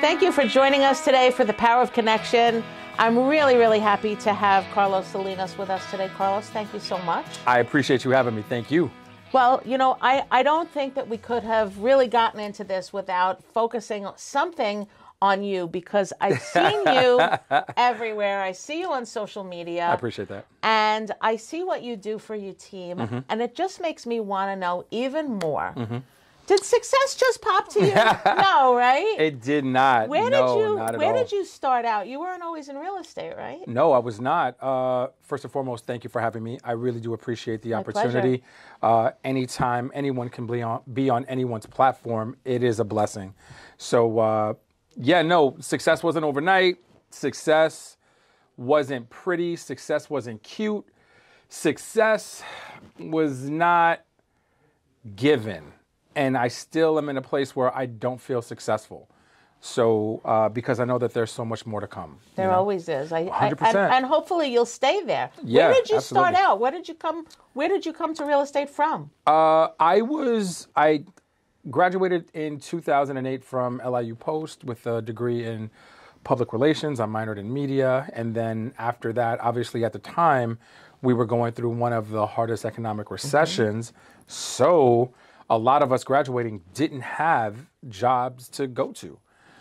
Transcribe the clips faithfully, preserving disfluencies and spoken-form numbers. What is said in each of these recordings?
Thank you for joining us today for The Power of Connection. I'm really, really happy to have Carlos Salinas with us today. Carlos, thank you so much. I appreciate you having me. Thank you. Well, you know, I, I don't think that we could have really gotten into this without focusing something on you, because I've seen you everywhere. I see you on social media. I appreciate that. And I see what you do for your team. Mm-hmm. And it just makes me want to know even more. Mm-hmm. Did success just pop to you? No, right? It did not. Where no, did you not at Where all. did you start out? You weren't always in real estate, right? No, I was not. Uh, first and foremost, thank you for having me. I really do appreciate the My opportunity. Uh, anytime anyone can be on, be on anyone's platform, it is a blessing. So, uh, yeah, no, success wasn't overnight. Success wasn't pretty. Success wasn't cute. Success was not given. And I still am in a place where I don't feel successful. So, uh, because I know that there's so much more to come. There you know? always is. I, one hundred percent. I, and, and hopefully you'll stay there. Yeah, where did you absolutely. start out? Where did you come? Where did you come to real estate from? Uh, I was, I graduated in two thousand eight from L I U Post with a degree in public relations. I minored in media. And then after that, obviously at the time, we were going through one of the hardest economic recessions. Mm-hmm. So a lot of us graduating didn't have jobs to go to.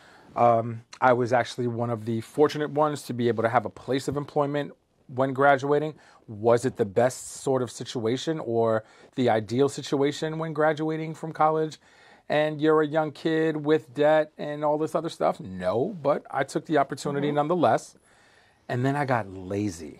Um, I was actually one of the fortunate ones to be able to have a place of employment when graduating. Was it the best sort of situation or the ideal situation when graduating from college and you're a young kid with debt and all this other stuff? No, but I took the opportunity mm-hmm. nonetheless. And then I got lazy.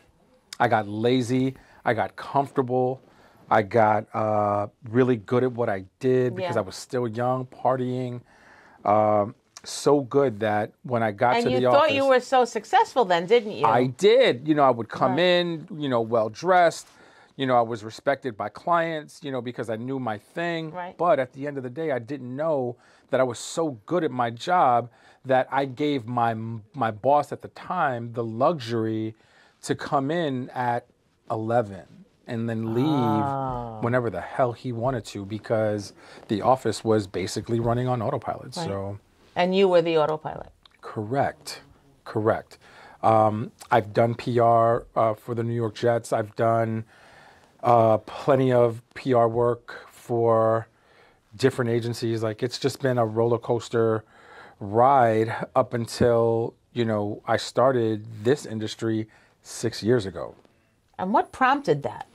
I got lazy. I got comfortable. I got uh, really good at what I did because yeah. I was still young, partying. Um, so good that when I got and to the office... And you thought you were so successful then, didn't you? I did. You know, I would come right. in, you know, well-dressed. You know, I was respected by clients, you know, because I knew my thing. Right. But at the end of the day, I didn't know that I was so good at my job that I gave my my boss at the time the luxury to come in at eleven. And then leave oh. whenever the hell he wanted to, because the office was basically running on autopilot. Right. So, and you were the autopilot. Correct, correct. Um, I've done P R uh, for the New York Jets. I've done uh, plenty of P R work for different agencies. Like, it's just been a roller coaster ride up until, you know, I started this industry six years ago. And what prompted that?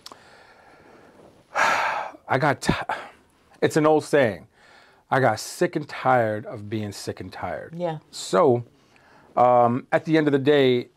I got, t- it's an old saying, I got sick and tired of being sick and tired. Yeah. So um, at the end of the day,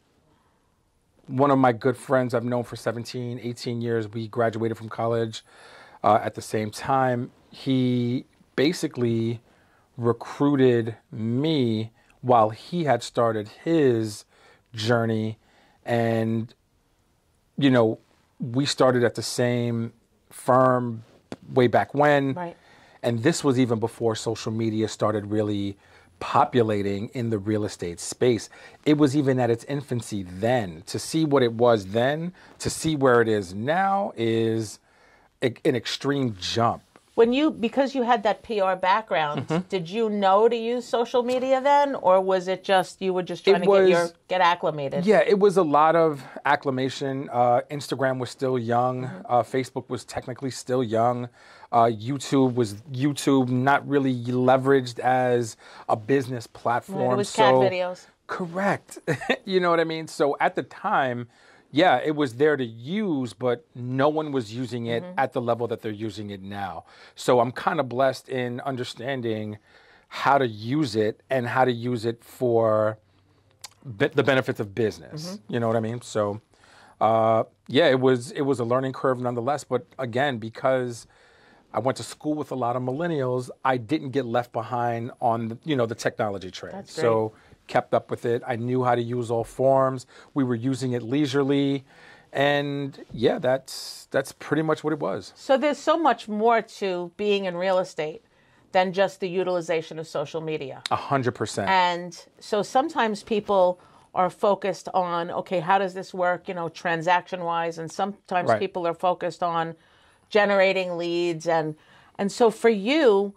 one of my good friends I've known for seventeen, eighteen years, we graduated from college uh, at the same time. He basically recruited me while he had started his journey. And, you know, we started at the same firm way back when. Right. And this was even before social media started really populating in the real estate space. It was even at its infancy then. To see what it was then, to see where it is now is a, an extreme jump. When you, because you had that P R background, mm-hmm. did you know to use social media then, or was it just you were just trying it to was, get your get acclimated? Yeah, it was a lot of acclimation. Uh, Instagram was still young. Mm-hmm. Uh, Facebook was technically still young. Uh, YouTube was YouTube, not really leveraged as a business platform. Right, it was so, cat videos. Correct. You know what I mean? So at the time, yeah, it was there to use, but no one was using it mm-hmm. at the level that they're using it now. So I'm kind of blessed in understanding how to use it and how to use it for be- the benefits of business. Mm-hmm. You know what I mean? So, uh, yeah, it was it was a learning curve nonetheless. But again, because I went to school with a lot of millennials, I didn't get left behind on the, you know, the technology trend. That's great. So kept up with it. I knew how to use all forms. We were using it leisurely. And yeah, that's that's pretty much what it was. So there's so much more to being in real estate than just the utilization of social media. A hundred percent. And so sometimes people are focused on, okay, how does this work, you know, transaction-wise? And sometimes right. people are focused on generating leads. And and so for you,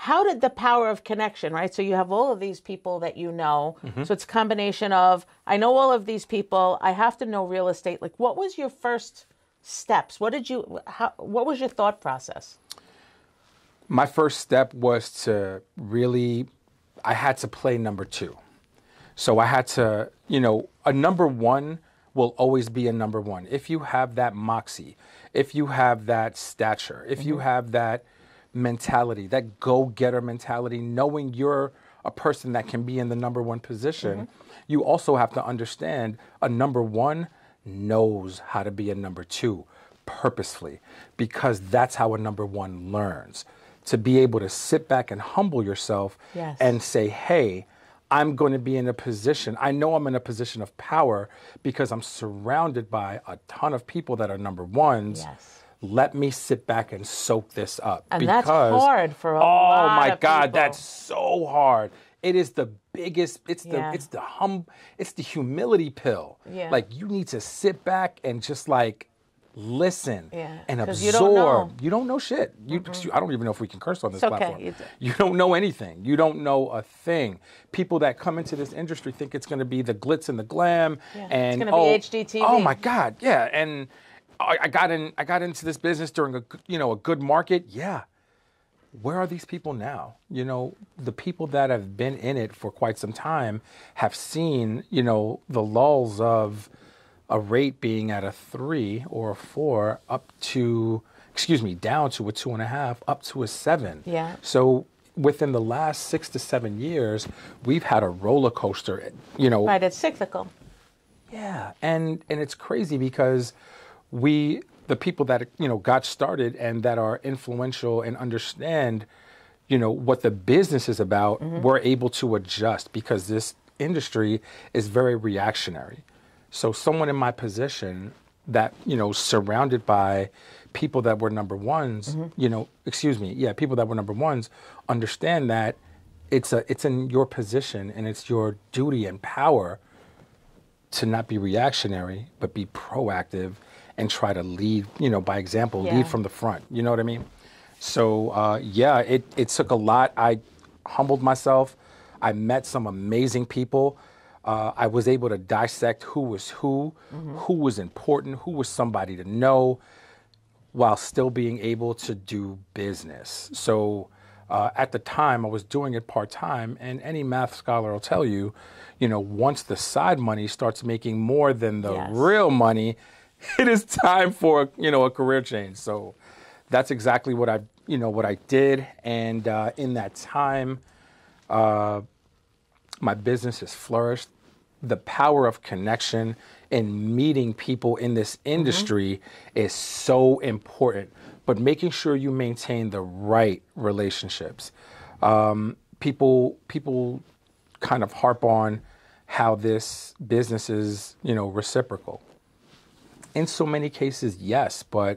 how did the power of connection, right? So you have all of these people that you know. Mm-hmm. So it's a combination of, I know all of these people, I have to know real estate. Like, what was your first steps? What did you, how, what was your thought process? My first step was to really, I had to play number two. So I had to, you know, a number one will always be a number one. If you have that moxie, if you have that stature, if mm-hmm. you have that mentality, that go-getter mentality, knowing you're a person that can be in the number one position, mm-hmm. you also have to understand a number one knows how to be a number two purposefully, because that's how a number one learns. To be able to sit back and humble yourself yes. and say, hey, I'm going to be in a position, I know I'm in a position of power because I'm surrounded by a ton of people that are number ones. Yes. Let me sit back and soak this up. And because, that's hard for a oh lot my of God, people. That's so hard. It is the biggest, it's the yeah. it's the hum it's the humility pill. Yeah. Like, you need to sit back and just like listen yeah. and absorb. You don't know, you don't know shit. You, mm-hmm. I don't even know if we can curse on this it's platform. Okay. You don't know anything. You don't know a thing. People that come into this industry think it's going to be the glitz and the glam, yeah. and it's going to oh, be H D T V. Oh my God, yeah. And I, I got in. I got into this business during a you know a good market. Yeah. Where are these people now? You know, the people that have been in it for quite some time have seen you know the lulls of a rate being at a three or a four up to, excuse me, down to a two and a half, up to a seven. Yeah. So within the last six to seven years, we've had a roller coaster, you know. Right, it's cyclical. Yeah, and and it's crazy because we, the people that, you know, got started and that are influential and understand, you know, what the business is about, mm-hmm. we're able to adjust because this industry is very reactionary. So someone in my position that, you know, surrounded by people that were number ones, mm-hmm. you know, excuse me, yeah, people that were number ones, understand that it's a it's in your position and it's your duty and power to not be reactionary, but be proactive and try to lead, you know, by example, yeah. lead from the front. You know what I mean? So, uh, yeah, it, it took a lot. I humbled myself. I met some amazing people. Uh, I was able to dissect who was who, mm-hmm. who was important, who was somebody to know, while still being able to do business. So uh, at the time, I was doing it part-time, and any math scholar will tell you, you know, once the side money starts making more than the yes. real money, it is time for, you know, a career change. So that's exactly what I, you know, what I did. And uh, in that time, uh, my business has flourished. The power of connection and meeting people in this industry mm-hmm. is so important, but making sure you maintain the right relationships. Um, people, people kind of harp on how this business is, you know, reciprocal. In so many cases, yes, but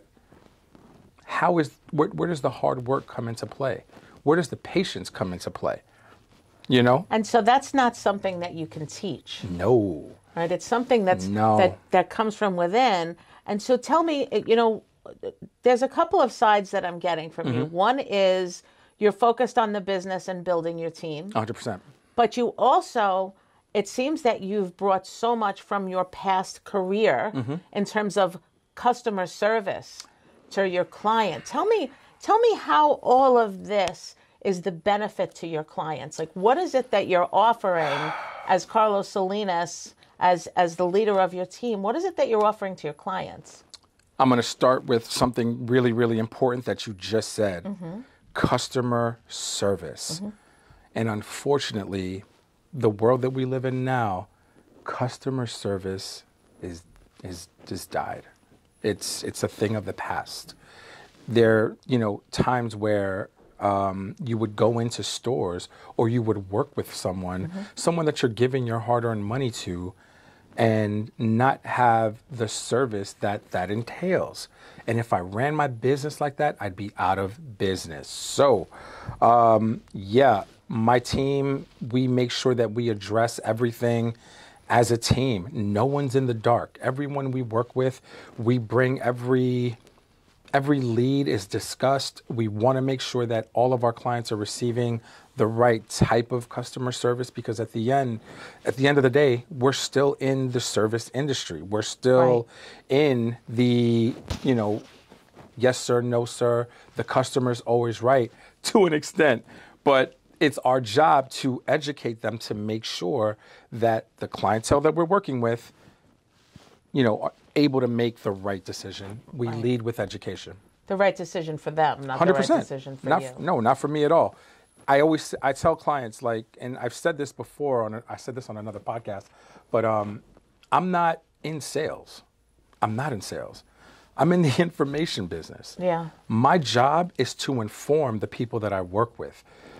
how is, where, where does the hard work come into play? Where does the patience come into play? You know? And so that's not something that you can teach. No. Right? It's something that's no. that, that comes from within. And so tell me, you know, there's a couple of sides that I'm getting from mm-hmm. you. One is you're focused on the business and building your team. one hundred percent. But you also, it seems that you've brought so much from your past career mm-hmm. in terms of customer service to your client. Tell me, tell me how all of this is the benefit to your clients. Like, what is it that you're offering as Carlos Salinas, as as the leader of your team? What is it that you're offering to your clients? I'm going to start with something really, really important that you just said. Mm-hmm. Customer service. Mm-hmm. And unfortunately, the world that we live in now, customer service is is just died. It's it's a thing of the past. There, you know, times where Um, you would go into stores or you would work with someone, mm-hmm. someone that you're giving your hard-earned money to, and not have the service that that entails. And if I ran my business like that, I'd be out of business. So, um, yeah, my team, we make sure that we address everything as a team. No one's in the dark. Everyone we work with, we bring every Every lead is discussed. We want to make sure that all of our clients are receiving the right type of customer service, because at the end, at the end of the day, we're still in the service industry. We're still right. in the, you know, yes, sir, no, sir. The customer's always right to an extent, but it's our job to educate them to make sure that the clientele that we're working with, you know, are able to make the right decision. We right. lead with education. The right decision for them, not one hundred percent. The right decision for not, you. No, not for me at all. I always, I tell clients, like, and I've said this before, on a, I said this on another podcast, but um, I'm not in sales. I'm not in sales. I'm in the information business. Yeah. My job is to inform the people that I work with.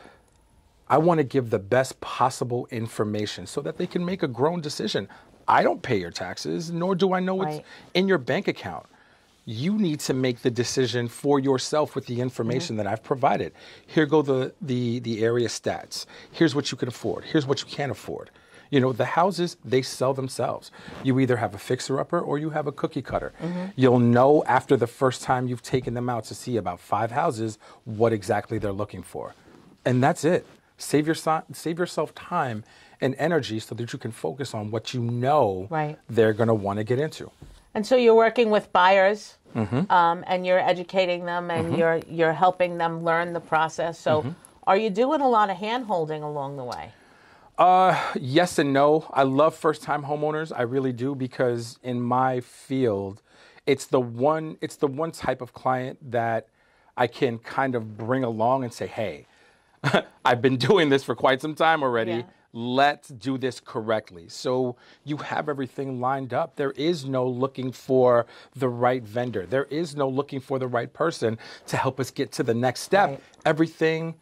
I want to give the best possible information so that they can make a grown decision. I don't pay your taxes, nor do I know what's right. in your bank account. You need to make the decision for yourself with the information mm-hmm. that I've provided. Here go the, the, the area stats. Here's what you can afford. Here's what you can't afford. You know, the houses, they sell themselves. You either have a fixer-upper or you have a cookie cutter. Mm-hmm. You'll know after the first time you've taken them out to see about five houses what exactly they're looking for. And that's it. Save, your, save yourself time and energy so that you can focus on what you know right. they're going to want to get into. And so you're working with buyers, mm-hmm. um, and you're educating them, and mm-hmm. you're you're helping them learn the process. So, mm-hmm. are you doing a lot of hand-holding along the way? Uh, yes and no. I love first-time homeowners. I really do, because in my field, it's the one it's the one type of client that I can kind of bring along and say, hey, I've been doing this for quite some time already. Yeah. Let's do this correctly. So you have everything lined up. There is no looking for the right vendor. There is no looking for the right person to help us get to the next step. Right. Everything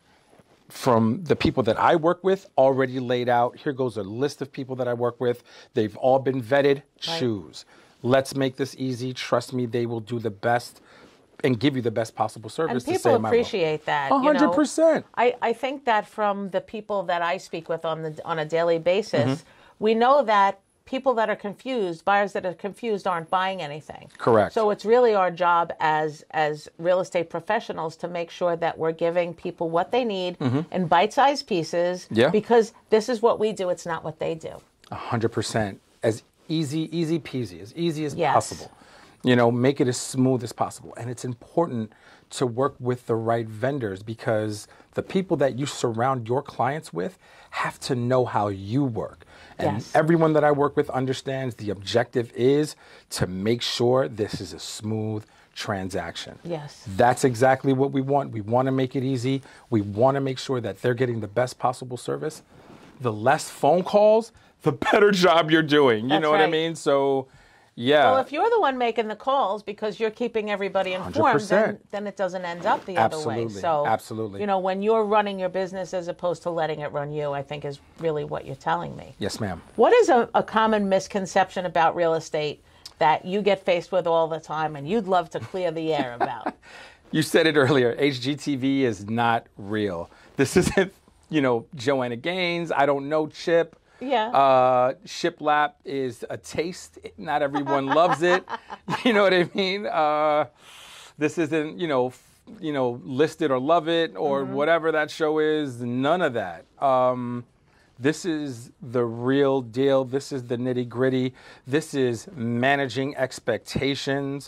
from the people that I work with already laid out. Here goes a list of people that I work with. They've all been vetted. Right. Choose. Let's make this easy. Trust me, they will do the best and give you the best possible service. And to people save appreciate that. one hundred percent. You know, I, I think that from the people that I speak with on the on a daily basis, mm-hmm. we know that people that are confused, buyers that are confused, aren't buying anything. Correct. So it's really our job as as real estate professionals to make sure that we're giving people what they need mm-hmm. in bite-sized pieces. Yeah. Because this is what we do. It's not what they do. one hundred percent. As easy, easy peasy, as easy as yes. possible. You know, make it as smooth as possible. And it's important to work with the right vendors, because the people that you surround your clients with have to know how you work. And yes. everyone that I work with understands the objective is to make sure this is a smooth transaction. Yes. That's exactly what we want. We want to make it easy. We want to make sure that they're getting the best possible service. The less phone calls, the better job you're doing. You That's know right. what I mean? So... yeah. Well, if you're the one making the calls because you're keeping everybody informed, then, then it doesn't end up the Absolutely. other way. So, Absolutely. you know, when you're running your business as opposed to letting it run you, I think is really what you're telling me. Yes, ma'am. What is a, a common misconception about real estate that you get faced with all the time and you'd love to clear the air about? You said it earlier. H G T V is not real. This isn't, you know, Joanna Gaines. I don't know Chip. Yeah. Uh, shiplap is a taste. Not everyone loves it. You know what I mean? Uh, this isn't, you know, f- you know, List It or Love It or mm-hmm. whatever that show is. None of that. Um, this is the real deal. This is the nitty gritty. This is managing expectations,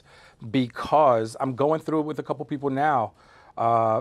because I'm going through it with a couple people now. Uh,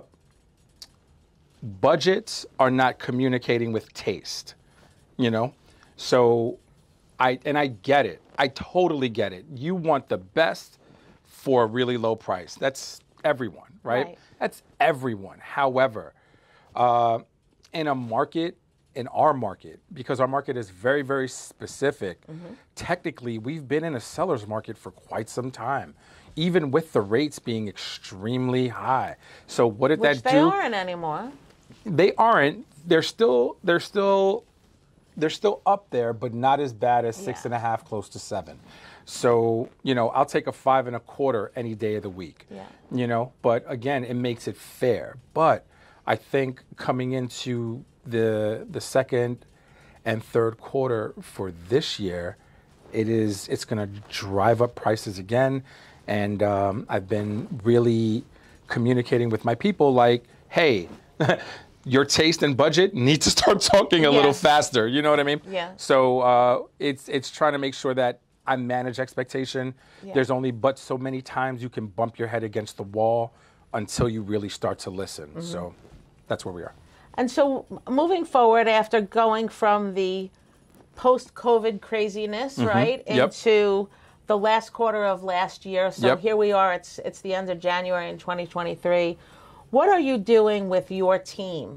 budgets are not communicating with taste. You know, so I, and I get it. I totally get it. You want the best for a really low price. That's everyone, right? Right. That's everyone. However, uh, in a market, in our market, because our market is very, very specific, mm-hmm. technically we've been in a seller's market for quite some time, even with the rates being extremely high. So what did Which that they do? They aren't anymore. They aren't. They're still, they're still, They're still up there, but not as bad as six yeah. and a half, close to seven. So, you know, I'll take a five and a quarter any day of the week. Yeah. You know, but again, it makes it fair. But I think coming into the the second and third quarter for this year, it is it's going to drive up prices again. And um, I've been really communicating with my people like, hey, your taste and budget need to start talking a Yes. little faster. You know what I mean? Yeah. So uh, it's it's trying to make sure that I manage expectation. Yeah. There's only but so many times you can bump your head against the wall until you really start to listen. Mm-hmm. So that's where we are. And so moving forward, after going from the post-COVID craziness, mm-hmm. right, Yep. into the last quarter of last year. So Yep. here we are, it's it's the end of January in twenty twenty-three. What are you doing with your team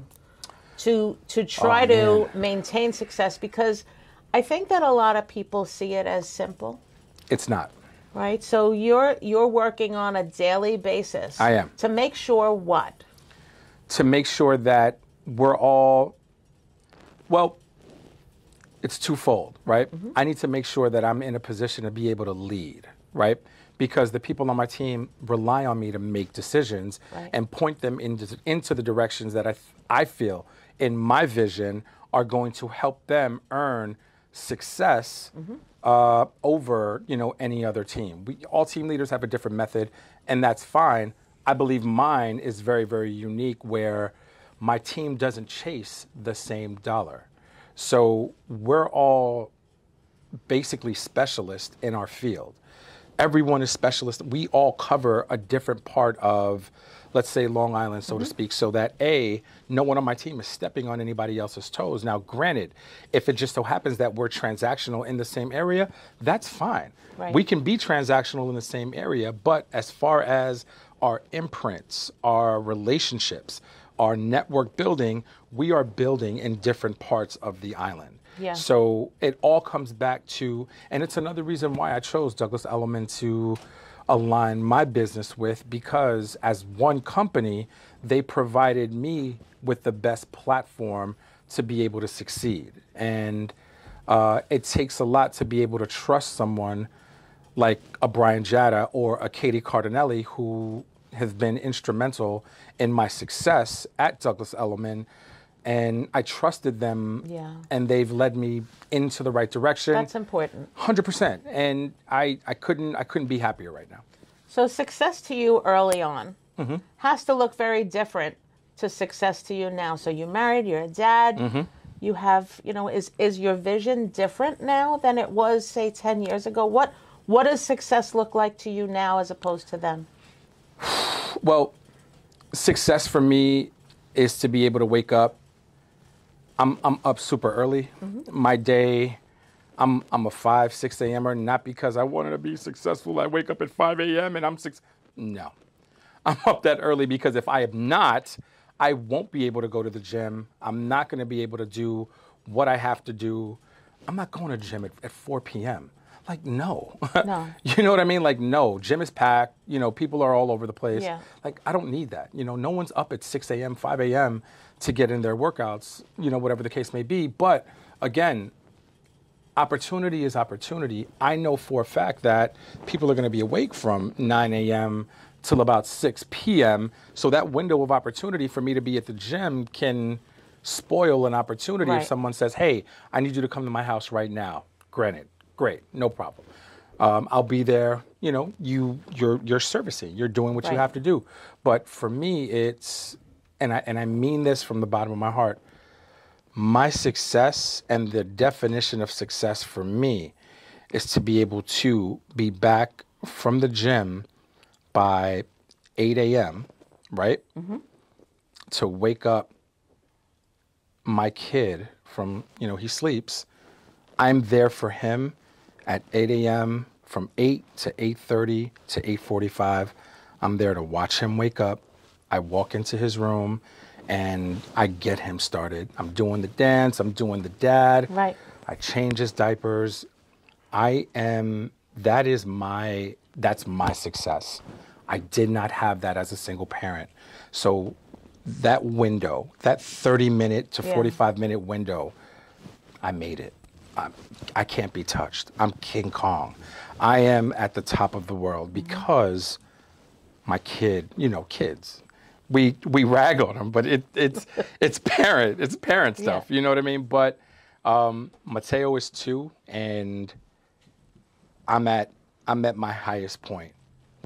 to to try Oh, to man. maintain success? Because I think that a lot of people see it as simple. It's not. Right? So you're you're working on a daily basis. I am. To make sure what? To make sure that we're all, well, it's twofold, right? Mm-hmm. I need to make sure that I'm in a position to be able to lead, right? Because the people on my team rely on me to make decisions right. and point them into, into the directions that I, I feel in my vision are going to help them earn success mm-hmm. uh, over, you know, any other team. We, all team leaders have a different method, and that's fine. I believe mine is very, very unique where my team doesn't chase the same dollar. So we're all basically specialists in our field. Everyone is specialist. We all cover a different part of, let's say, Long Island, so mm-hmm. to speak, so that A, no one on my team is stepping on anybody else's toes. Now, granted, if it just so happens that we're transactional in the same area, that's fine. Right. We can be transactional in the same area, but as far as our imprints, our relationships, our network building, we are building in different parts of the island. Yeah. So it all comes back to, and it's another reason why I chose Douglas Elliman to align my business with, because as one company, they provided me with the best platform to be able to succeed. And uh, it takes a lot to be able to trust someone like a Brian Jatta or a Katie Cardinelli, who have been instrumental in my success at Douglas Elliman. And I trusted them, yeah. and they've led me into the right direction. That's important. one hundred percent. And I, I couldn't I couldn't be happier right now. So success to you early on mm-hmm. has to look very different to success to you now. So you're married, you're a dad, mm-hmm. you have, you know, is is your vision different now than it was, say, ten years ago? What what does success look like to you now as opposed to then? Well, success for me is to be able to wake up. I'm I'm up super early. Mm-hmm. My day, I'm I'm a five, six a.m.er, not because I wanted to be successful. I wake up at five a.m. and I'm six. No. I'm up that early because if I am not, I won't be able to go to the gym. I'm not going to be able to do what I have to do. I'm not going to the gym at, at four p.m. Like, no. No. You know what I mean? Like, no. Gym is packed. You know, people are all over the place. Yeah. Like, I don't need that. You know, no one's up at six a.m., five a.m. to get in their workouts, you know, whatever the case may be. But, again, opportunity is opportunity. I know for a fact that people are going to be awake from nine a.m. till about six p.m. So that window of opportunity for me to be at the gym can spoil an opportunity right. if someone says, hey, I need you to come to my house right now. Granted. Great, no problem. Um, I'll be there. You know, you you're you're servicing. You're doing what right. you have to do. But for me, it's and I and I mean this from the bottom of my heart. My success and the definition of success for me is to be able to be back from the gym by eight a.m. Right? Mm-hmm. To wake up my kid from, you know, he sleeps. I'm there for him at eight a.m. from eight to eight thirty to eight forty-five. I'm there to watch him wake up. I walk into his room and I get him started. I'm doing the dance. I'm doing the dad. Right. I change his diapers. I am, that is my, that's my success. I did not have that as a single parent. So that window, that thirty minute to forty-five minute window, I made it. I'm, I can't be touched. I'm King Kong. I am at the top of the world because my kid, you know, kids, we we rag on them, but it, it's it's parent, it's parent stuff. Yeah. You know what I mean? But um, Mateo is two, and I'm at I'm at my highest point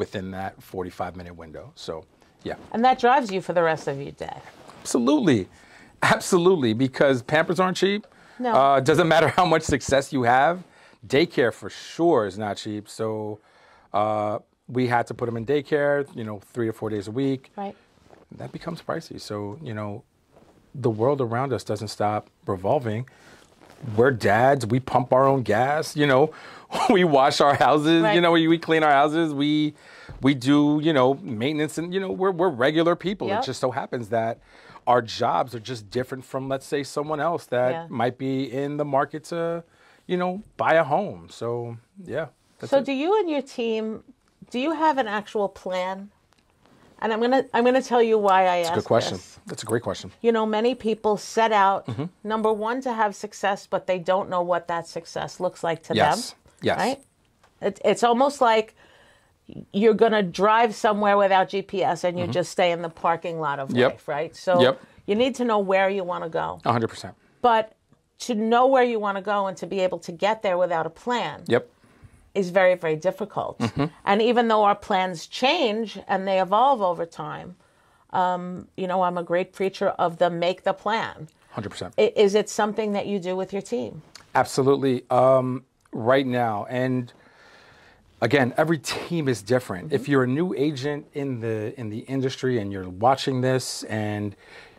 within that forty-five minute window. So, yeah. And that drives you for the rest of your day. Absolutely. Absolutely. Because Pampers aren't cheap. No. Uh, doesn't matter how much success you have. Daycare for sure is not cheap. So uh, we had to put them in daycare, you know, three or four days a week. Right. That becomes pricey. So, you know, the world around us doesn't stop revolving. We're dads. We pump our own gas. You know, we wash our houses. Right. You know, we, we clean our houses. We we do, you know, maintenance. And, you know, we're, we're regular people. Yep. It just so happens that our jobs are just different from, let's say, someone else that Yeah. might be in the market to, you know, buy a home. So, yeah. That's So it. do you and your team, do you have an actual plan? And I'm gonna I'm gonna tell you why I asked That's a good question. this. That's a great question. You know, many people set out, number one, to have success, but they don't know what that success looks like to Yes. them. Yes. Right? It, it's almost like you're going to drive somewhere without G P S and you just stay in the parking lot of Yep. life, right? So Yep. you need to know where you want to go. one hundred percent. But to know where you want to go and to be able to get there without a plan Yep. is very, very difficult. And even though our plans change and they evolve over time, um, you know, I'm a great preacher of the make the plan. one hundred percent. I- Is it something that you do with your team? Absolutely. Um, right now, and again, every team is different. If you're a new agent in the in the industry and you're watching this and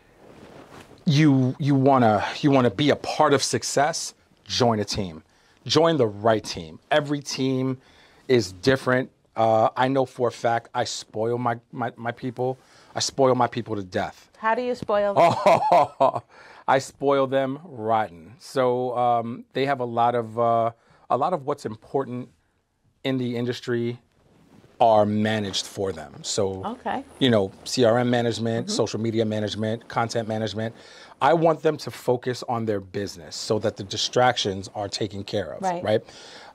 you you wanna you wanna be a part of success, join a team. Join the right team. Every team is different. Uh, I know for a fact I spoil my, my, my people. I spoil my people to death. How do you spoil them? Oh, I spoil them rotten. So um, they have a lot of uh, a lot of what's important in the industry are managed for them. So, Okay. you know, C R M management, social media management, content management. I want them to focus on their business so that the distractions are taken care of. Right. Right.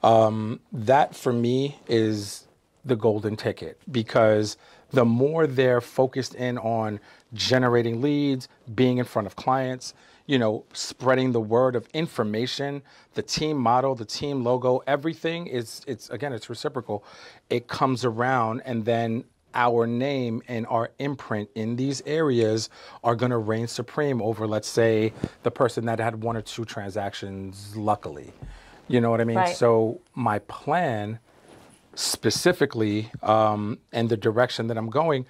Um, that for me is the golden ticket, because the more they're focused in on generating leads, being in front of clients, you know, spreading the word of information, the team model, the team logo, everything is, it's again, it's reciprocal. It comes around, and then our name and our imprint in these areas are going to reign supreme over, let's say, the person that had one or two transactions, luckily. You know what I mean? Right. So my plan specifically, um, and the direction that I'm going,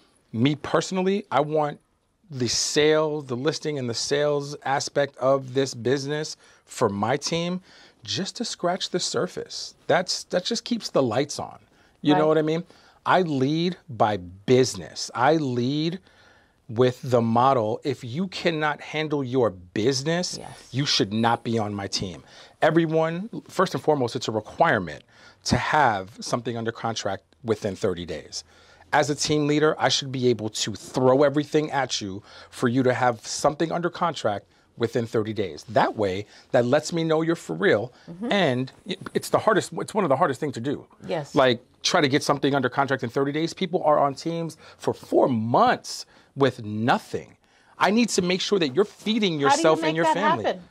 me personally, I want the sales, the listing and the sales aspect of this business for my team just to scratch the surface. That's that just keeps the lights on. You know Right. what I mean? I lead by business. I lead with the model, if you cannot handle your business, Yes. you should not be on my team. Everyone, first and foremost, it's a requirement to have something under contract within thirty days. As a team leader, I should be able to throw everything at you for you to have something under contract within thirty days. That way, that lets me know you're for real. And it- it's the hardest, it's one of the hardest things to do. Yes. Like, try to get something under contract in thirty days. People are on teams for four months with nothing. I need to make sure that you're feeding yourself How do you make and your that family. happen?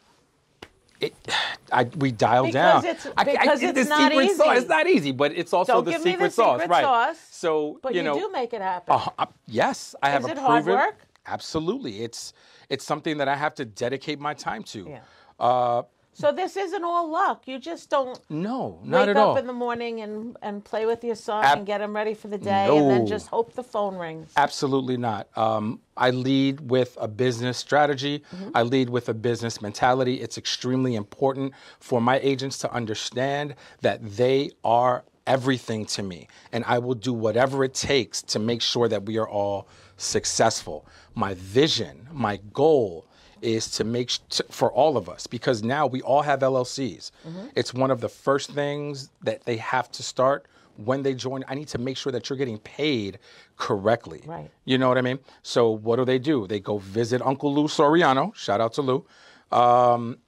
It, I, we dial Because down. it's- I- I- because the it's not secret sauce- easy. It's not easy, but it's also Don't the give me secret the sauce, secret right? sauce, So But you you, know, do make it happen. uh, uh, yes, I have Is a it hard proven. work? Absolutely, it's it's something that I have to dedicate my time to. Yeah. Uh, So this isn't all luck. You just don't no, not wake at up all. in the morning and, and play with your son Ab- and get him ready for the day and then No. just hope the phone rings. Absolutely not. Um, I lead with a business strategy. I lead with a business mentality. It's extremely important for my agents to understand that they are everything to me, and I will do whatever it takes to make sure that we are all successful. My vision, my goal is to make sh- to, for all of us, because now we all have L L Cs. It's one of the first things that they have to start when they join. I need to make sure that you're getting paid correctly. Right. You know what I mean? So what do they do? They go visit Uncle Lou Soriano, shout out to Lou, um,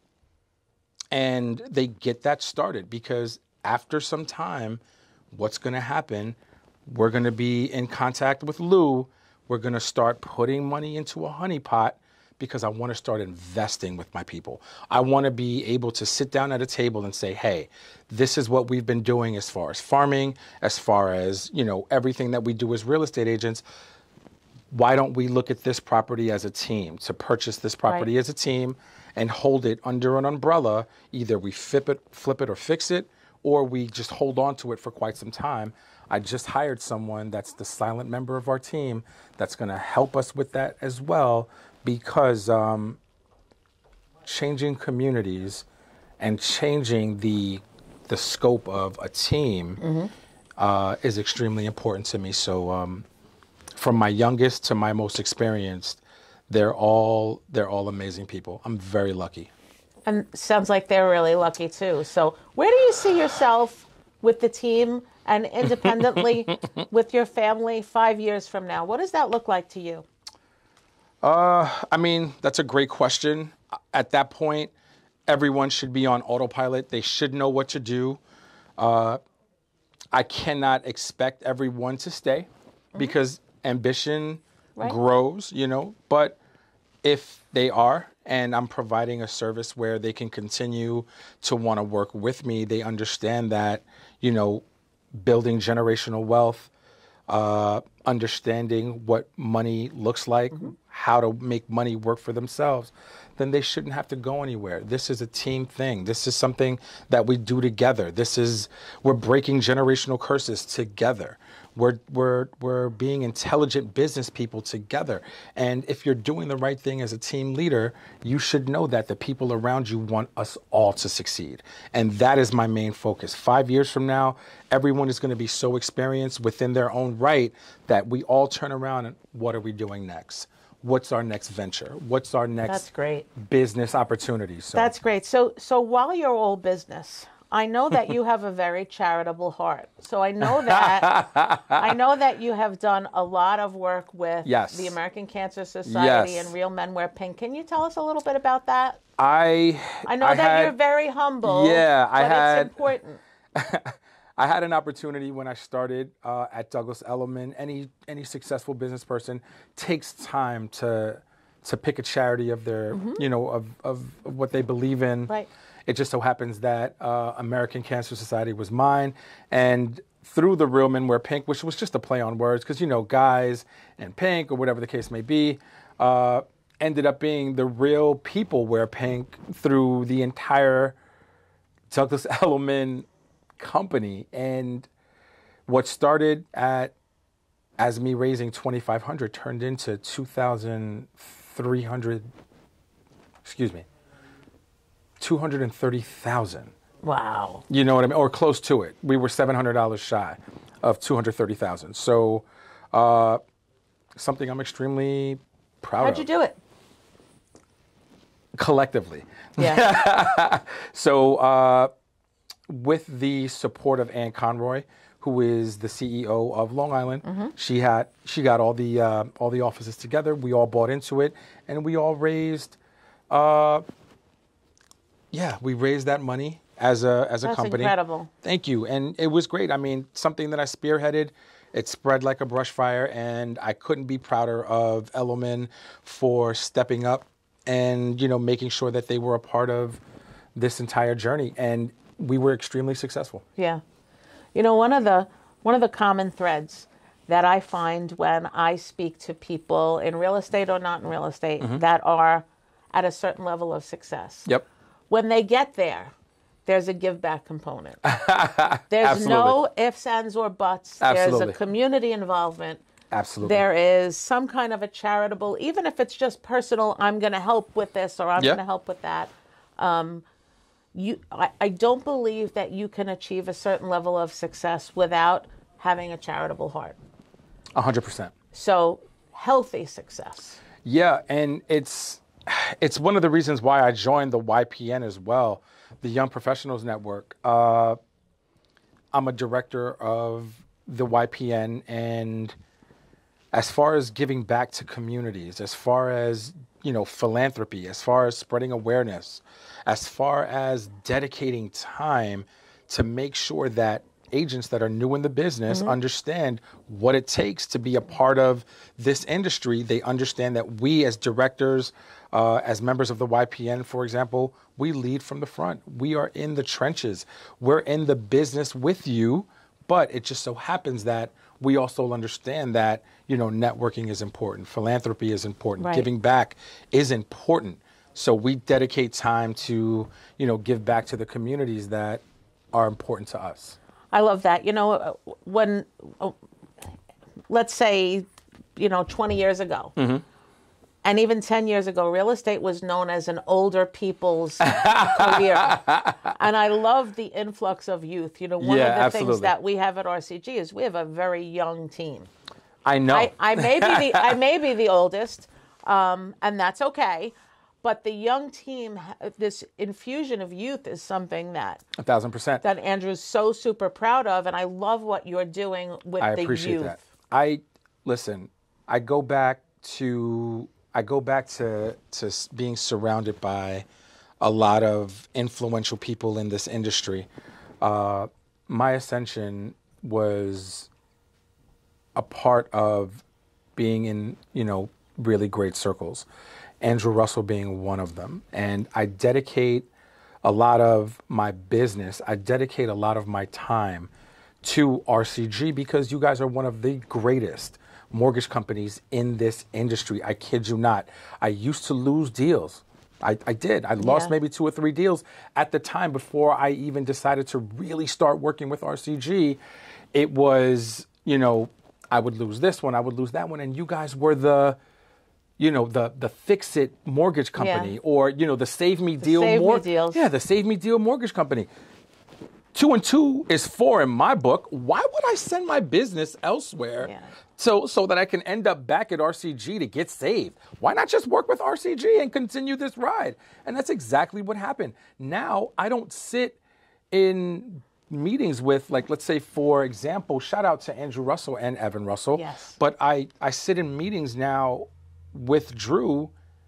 and they get that started, because after some time, what's going to happen? We're going to be in contact with Lou. We're going to start putting money into a honey pot, because I want to start investing with my people. I want to be able to sit down at a table and say, hey, this is what we've been doing as far as farming, as far as, you know, everything that we do as real estate agents. Why don't we look at this property as a team, to purchase this property Right. as a team and hold it under an umbrella? Either we flip it, flip it or fix it, or we just hold on to it for quite some time. I just hired someone that's the silent member of our team that's going to help us with that as well, because um, changing communities and changing the the scope of a team mm-hmm. uh, is extremely important to me. So um, from my youngest to my most experienced, they're all they're all amazing people. I'm very lucky. And sounds like they're really lucky too. So where do you see yourself with the team and independently with your family five years from now? What does that look like to you? Uh, I mean, that's a great question. At that point, everyone should be on autopilot. They should know what to do. Uh, I cannot expect everyone to stay mm-hmm. because ambition right. grows, you know, but if they are, and I'm providing a service where they can continue to want to work with me, they understand that, you know, building generational wealth, uh, understanding what money looks like, mm-hmm. how to make money work for themselves, then they shouldn't have to go anywhere. This is a team thing. This is something that we do together. This is, we're breaking generational curses together. We're, we're, we're being intelligent business people together. And if you're doing the right thing as a team leader, you should know that the people around you want us all to succeed. And that is my main focus. Five years from now, everyone is going to be so experienced within their own right that we all turn around and what are we doing next? What's our next venture? What's our next That's great. business opportunity? So. That's great. So, so while you're all business, I know that you have a very charitable heart. So I know that I know that you have done a lot of work with yes. the American Cancer Society yes. and Real Men Wear Pink. Can you tell us a little bit about that? I I know I that had, you're very humble. Yeah, I but had. It's important. I had an opportunity when I started uh, at Douglas Elliman. Any any successful business person takes time to to pick a charity of their mm-hmm. you know of, of of what they believe in. Right. It just so happens that uh, American Cancer Society was mine, and through the Real Men Wear Pink, which was just a play on words, because you know guys and pink or whatever the case may be, uh, ended up being the real people wear pink through the entire Douglas Elliman company. And what started at as me raising twenty-five hundred turned into two thousand three hundred. Excuse me. two hundred thirty thousand. Wow. You know what I mean? Or close to it. We were seven hundred dollars shy of two hundred thirty thousand. So uh, something I'm extremely proud How'd of. you do it? Collectively. Yeah. so uh, with the support of Ann Conroy, who is the C E O of Long Island, mm-hmm. she had she got all the uh, all the offices together. We all bought into it, and we all raised. Uh, Yeah, we raised that money as a as a That's company. That's incredible. Thank you, and it was great. I mean, something that I spearheaded. It spread like a brush fire, and I couldn't be prouder of Elliman for stepping up and you know making sure that they were a part of this entire journey, and we were extremely successful. Yeah, you know one of the one of the common threads that I find when I speak to people in real estate or not in real estate mm-hmm. that are at a certain level of success. Yep. When they get there, there's a give back component. There's no ifs, ands, or buts. Absolutely. There's a community involvement. Absolutely. There is some kind of a charitable, even if it's just personal, I'm going to help with this or I'm yep. going to help with that. Um, you, I, I don't believe that you can achieve a certain level of success without having a charitable heart. A hundred percent. So healthy success. Yeah, and it's... It's one of the reasons why I joined the Y P N as well, the Young Professionals Network. Uh, I'm a director of the Y P N, and as far as giving back to communities, as far as, you know, philanthropy, as far as spreading awareness, as far as dedicating time to make sure that agents that are new in the business mm-hmm. understand what it takes to be a part of this industry. They understand that we as directors, uh, as members of the Y P N, for example, we lead from the front. We are in the trenches. We're in the business with you, but it just so happens that we also understand that, you know, networking is important, philanthropy is important, right. giving back is important. So we dedicate time to, you know, give back to the communities that are important to us. I love that. You know, when, let's say, you know, twenty years ago, mm-hmm. and even ten years ago, real estate was known as an older people's career. And I love the influx of youth. You know, one yeah, of the absolutely. things that we have at R C G is we have a very young team. I know. I, I may be the I may be the oldest, um, and that's okay. But the young team, this infusion of youth is something that a thousand percent that Andrew's so super proud of, and I love what you're doing with I the appreciate youth. That. I listen. I go back to I go back to to being surrounded by a lot of influential people in this industry. Uh, my ascension was a part of being in, you know, really great circles. Andrew Russell being one of them. And I dedicate a lot of my business, I dedicate a lot of my time to R C G because you guys are one of the greatest mortgage companies in this industry. I kid you not. I used to lose deals. I, I did. I lost yeah. maybe two or three deals at the time before I even decided to really start working with R C G. It was, you know, I would lose this one, I would lose that one. And you guys were the, you know, the the fix-it mortgage company yeah. or, you know, the Save Me the Deal save mor- me deals. Yeah, the Save Me Deal mortgage company. Two and two is four in my book. Why would I send my business elsewhere yeah. so so that I can end up back at R C G to get saved? Why not just work with R C G and continue this ride? And that's exactly what happened. Now I don't sit in meetings with, like, let's say, for example, shout out to Andrew Russell and Evan Russell. Yes. But I, I sit in meetings now with Drew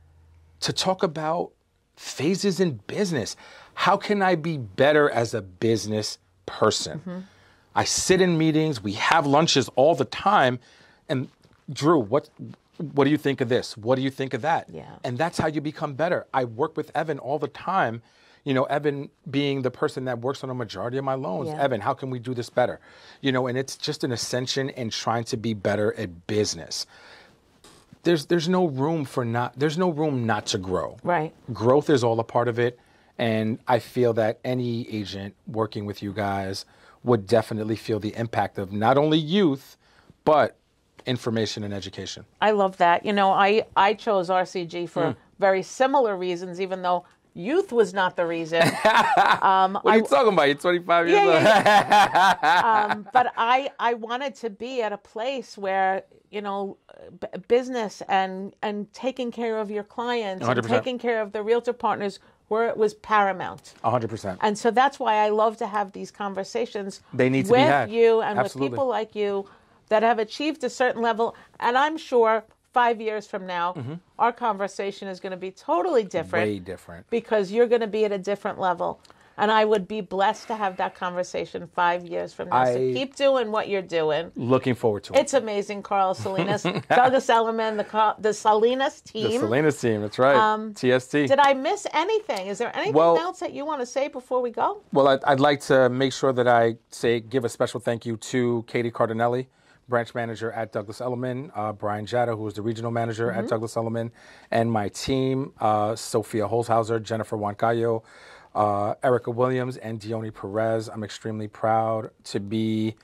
to talk about phases in business. How can I be better as a business person? Mm-hmm. I sit in meetings, we have lunches all the time, and Drew, what what do you think of this? What do you think of that? Yeah. And that's how you become better. I work with Evan all the time. You know, Evan being the person that works on a majority of my loans. Yeah. Evan, how can we do this better? You know, and it's just an ascension in trying to be better at business. There's there's no room for not, there's no room not to grow. Right. Growth is all a part of it. And I feel that any agent working with you guys would definitely feel the impact of not only youth, but information and education. I love that. You know, I, I chose R C G for mm. very similar reasons, even though youth was not the reason. Um, what are you I, talking about? You're twenty-five years yeah, old. Yeah, yeah. um, but I, I wanted to be at a place where, you know, b- business and, and taking care of your clients one hundred percent. And taking care of the realtor partners where it was paramount. one hundred percent. And so that's why I love to have these conversations they need to with be had. you and Absolutely. with people like you that have achieved a certain level. And I'm sure five years from now, mm-hmm. our conversation is going to be totally different. Way different. Because you're going to be at a different level. And I would be blessed to have that conversation five years from now. I, so keep doing what you're doing. Looking forward to it. It's amazing, Carlos Salinas. Douglas Elliman, the, the Salinas Team. The Salinas Team, that's right. Um, T S T. Did I miss anything? Is there anything well, else that you want to say before we go? Well, I'd, I'd like to make sure that I say, give a special thank you to Katie Cardinelli, branch manager at Douglas Elliman, uh, Brian Jada, who is the regional manager mm-hmm. at Douglas Elliman, and my team, uh, Sophia Holzhauser, Jennifer Huancayo, uh, Erica Williams, and Dione Perez. I'm extremely proud to be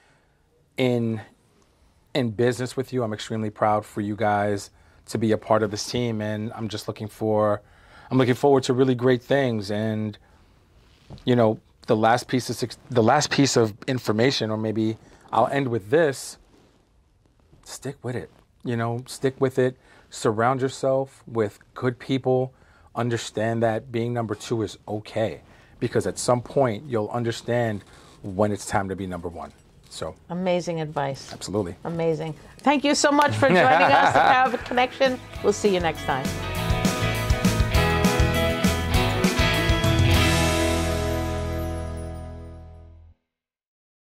in in business with you. I'm extremely proud for you guys to be a part of this team, and I'm just looking for, I'm looking forward to really great things. And you know, the last piece of the last piece of information, or maybe I'll end with this. Stick with it. You know, stick with it. Surround yourself with good people. Understand that being number two is okay, because at some point you'll understand when it's time to be number one. So amazing advice. Absolutely. Amazing. Thank you so much for joining us. The Power of a Connection. We'll see you next time.